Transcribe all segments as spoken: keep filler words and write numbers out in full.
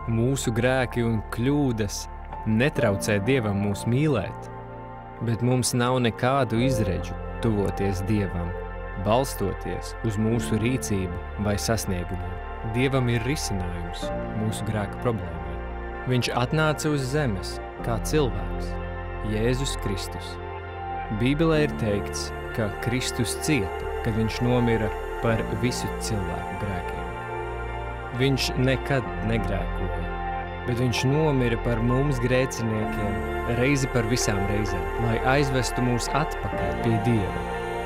Mūsu grēki un kļūdas netraucē Dievam mūs mīlēt, bet mums nav nekādu izredzu tuvoties Dievam, balstoties uz mūsu rīcību vai sasniegumiem. Dievam ir risinājums mūsu grēka problēmai. Viņš atnāca uz zemes kā cilvēks, Jēzus Kristus. Bībelē ir teikts, ka Kristus cieta, kad viņš nomira par visu cilvēku grēkiem. Viņš nekad negrēkoja, bet viņš nomira par mums grēciniekiem reizi par visām reizēm, lai aizvestu mūs atpakaļ pie Dieva.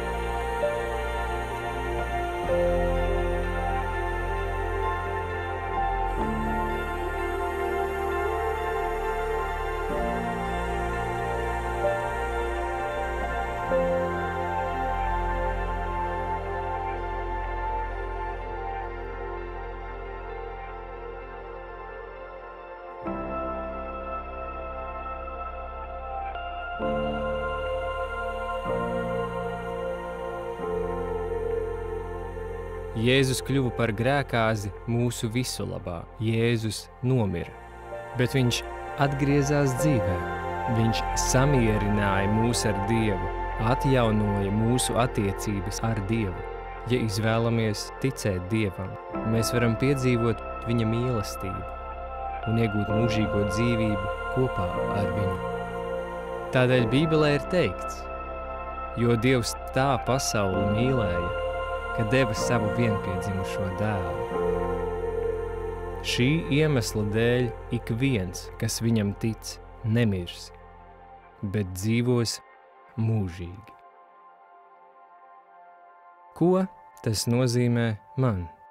Jēzus kļuva par grēkāzi mūsu visu labā. Jēzus nomira, bet viņš atgriezās dzīvē. Viņš samierināja mūs ar Dievu, atjaunoja mūsu attiecības ar Dievu. Ja izvēlamies ticēt Dievam, mēs varam piedzīvot viņa mīlestību un iegūt mūžīgo dzīvību kopā ar viņu. Tādēļ Bībelē ir teikts, jo Dievs tā pasauli mīlēja, ka deva savu vienpiedzimušo dēlu. Šī iemesla dēļ ik viens, kas viņam tic, nemirs, bet dzīvos mūžīgi. Ko tas nozīmē man?